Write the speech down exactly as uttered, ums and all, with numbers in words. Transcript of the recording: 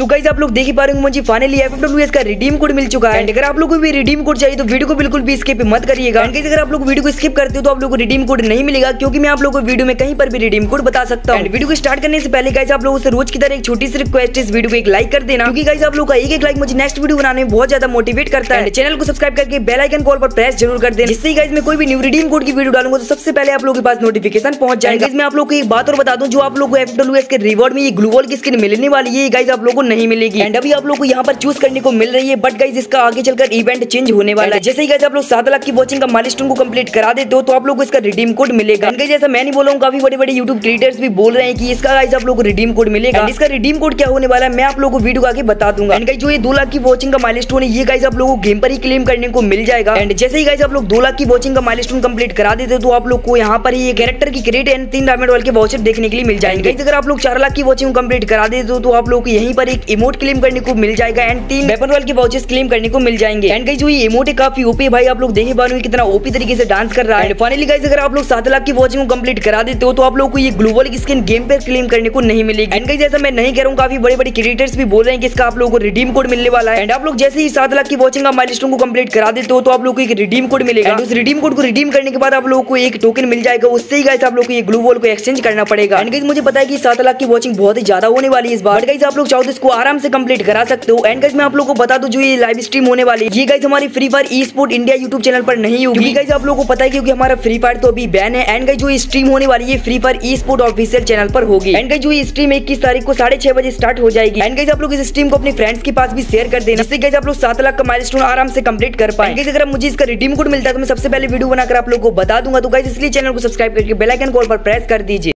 तो गाइस आप लोग देख ही पा रहे होंगे मुझे finally F F W S का रिडीम कोड मिल चुका है। एंड अगर आप लोग को भी रिडीम कोड चाहिए तो वीडियो को बिल्कुल भी स्किप मत करिएगा। एंड गाइस अगर आप लोग वीडियो को स्किप करते हो तो आप लोग को रिडीम कोड नहीं मिलेगा, क्योंकि मैं आप लोग को वीडियो में कहीं पर भी रिडीम कोड बता सकता हूं। वीडियो को स्टार्ट करने से पहले गाइस आप लोगों से रोज की तरह एक छोटी सी रिक्वेस्ट है, इस वीडियो को एक लाइक कर देना, क्योंकि गाइस आप लोग का एक एक लाइक मुझे नेक्स्ट वीडियो बनाने में बहुत ज्यादा मोटिवेट करता है। चैनल को सब्सक्राइब करके बेल आइकन कॉल पर प्रेस जरूर कर देना, जिससे गाइस मैं कोई भी न्यू रिडीम कोड की वीडियो डालूंगा तो सबसे पहले आप लोगों के पास नोटिफिकेशन पहुंच जाएगा। मैं आप लोग को एक बात और बता दूं, जो आप लोग को एफ एफ डब्ल्यू एस के रिवॉर्ड में ये ग्लू वॉल की स्किन मिलने वाली है, गाइस आप लोग को नहीं मिलेगी। एंड अभी आप लोग को यहाँ पर चूज करने को मिल रही है, बट गाइस इसका आगे चलकर इवेंट चेंज होने वाला है। जैसे ही गाइस आप लोग सात लाख की वॉचिंग का माइलस्टोन को कंप्लीट करा देते हो तो आप लोग को इसका रिडीम कोड मिलेगा। एंड गाइस जैसा मैं नहीं बोल रहा हूँ, काफी बड़े बड़े यूट्यूब क्रिएटर्स भी बोल रहे हैं कि इसका गाइस आप लोग को रिडीम कोड मिलेगा। इसका रिडीम कोड क्या होने वाला है मैं आप लोगों को वीडियो आगे बता दूंगा। एंड गाइस जो ये दो लाख की वॉचिंग का माइलस्टोन है, ये गाइस आप लोगों को गेम पर ही क्लेम करने को मिल जाएगा। एंड जैसे ही गाइस आप लोग दो लाख की वॉचिंग का माइलस्टोन कंप्लीट करा देते हो तो आप लोग को यहाँ पर ही कैरेक्टर की क्रेट एंड तीन डायमंड वाले के वाउचर देखने के लिए मिल जाएंगे। गाइस अगर आप लोग चार लाख की वॉचिंग कंप्लीट करा देते हो तो आप लोग को यहीं पर एक इमोट क्लेम करने को मिल जाएगा एंड तीन वेपन वाले के वाउचर्स क्लेम करने को मिल जाएंगे। एंड गाइस जो ये इमोट है काफी ओपी है भाई, आप लोग देखे बानो कितना ओपी तरीके से डांस कर रहा है। फाइनली गाइस अगर आप लोग सात लाख की वॉचिंग को कंप्लीट करा देते हो तो आप लोग को ये ग्लू वॉल की स्किन गेम पर क्लेम करने को नहीं मिलेगी। एंड गाइस ऐसा मैं नहीं कह रहा हूँ, काफी बड़े बड़े क्रिएटर्स भी बोल रहे हैं कि इसका आप लोगों को रिडीम कोड मिलने वाला है। एंड आप लोग जैसे ही सात लाख की वॉचिंग का माइलस्टोन को कंप्लीट करा देते हो तो आप लोग को एक रिडीम कोड मिलेगा। उस रिडीम कोड को रिडीम करने के बाद आप लोगों को एक टोकन मिल जाएगा, उससे ही गाइस आप लोग को ये ग्लू वॉल को एक्सचेंज करना पड़ेगा। एंड गाइस मुझे पता है कि सात लाख की वॉचिंग बहुत ही ज्यादा होने वाली है इस बार, गाइस आप लोग चाहो तो इसको आराम से कंप्लीट करा सकते हो। एंड गाइस मैं आप लोगों को बता दूं, जो ये लाइव स्ट्रीम होने वाली है ये गाइस हमारी free fire e sport India YouTube channel पर नहीं होगी। गाइस आप लोगों को पता है क्योंकि हमारा फ्री फायर तो अभी बैन है। एंड गाइस जो ये स्ट्रीम होने वाली है free fire e sport official channel पर होगी। एंड गाइस जो ये स्ट्रीम इक्कीस तारीख को साढ़े छह बजे स्टार्ट हो जाएगी। एंड गाइस आप लोग इस स्ट्रीम को अपने फ्रेंड्स के पास भी शेयर कर देना, जिससे गाइस आप लोग सात लाख का माइलस्टोन आराम से कंप्लीट कर पाएंगे। गाइस अगर मुझे इसका रिडीम कोड मिलता है तो मैं सबसे पहले वीडियो बनाकर आप लोगों को बता दूंगा। तो गाइस इसलिए चैनल को सब्सक्राइब करके बेल आइकन कॉल पर प्रेस कर दीजिए।